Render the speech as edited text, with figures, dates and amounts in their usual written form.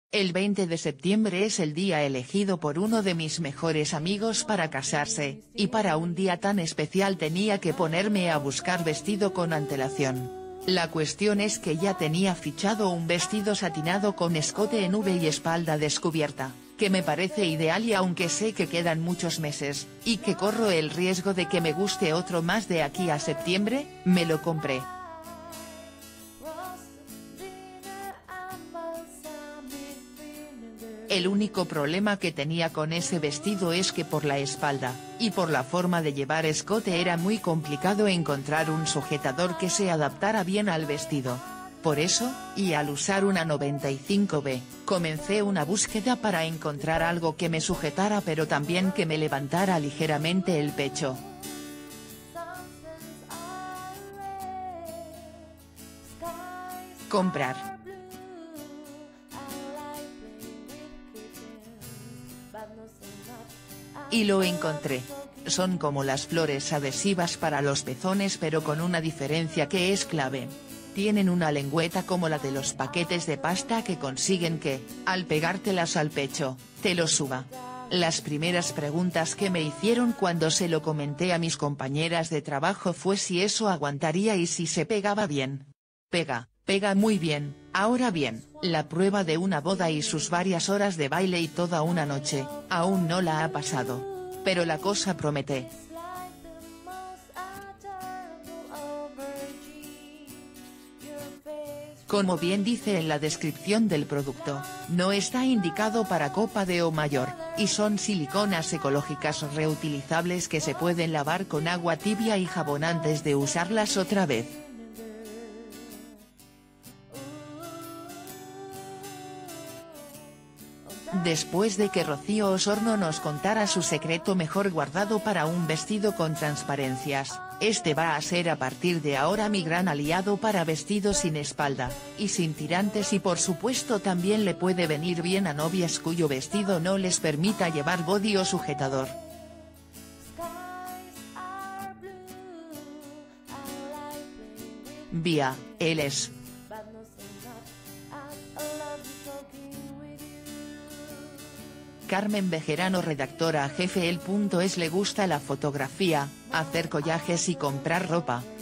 El 20 de septiembre es el día elegido por uno de mis mejores amigos para casarse, y para un día tan especial tenía que ponerme a buscar vestido con antelación. La cuestión es que ya tenía fichado un vestido satinado con escote en V y espalda descubierta, que me parece ideal y aunque sé que quedan muchos meses, y que corro el riesgo de que me guste otro más de aquí a septiembre, me lo compré. El único problema que tenía con ese vestido es que por la espalda, y por la forma de llevar escote era muy complicado encontrar un sujetador que se adaptara bien al vestido. Por eso, y al usar una 95B, comencé una búsqueda para encontrar algo que me sujetara pero también que me levantara ligeramente el pecho. Comprar. Y lo encontré. Son como las flores adhesivas para los pezones pero con una diferencia que es clave. Tienen una lengüeta como la de los paquetes de pasta que consiguen que, al pegártelas al pecho, te lo suba. Las primeras preguntas que me hicieron cuando se lo comenté a mis compañeras de trabajo fue si eso aguantaría y si se pegaba bien. Pega muy bien. Ahora bien, la prueba de una boda y sus varias horas de baile y toda una noche, aún no la ha pasado. Pero la cosa promete. Como bien dice en la descripción del producto, no está indicado para copa de o mayor, y son siliconas ecológicas reutilizables que se pueden lavar con agua tibia y jabón antes de usarlas otra vez. Después de que Rocío Osorno nos contara su secreto mejor guardado para un vestido con transparencias, este va a ser a partir de ahora mi gran aliado para vestidos sin espalda, y sin tirantes y por supuesto también le puede venir bien a novias cuyo vestido no les permita llevar body o sujetador. Vía, él es. Carmen Bejerano, redactora jefe. Le gusta la fotografía, hacer collages y comprar ropa.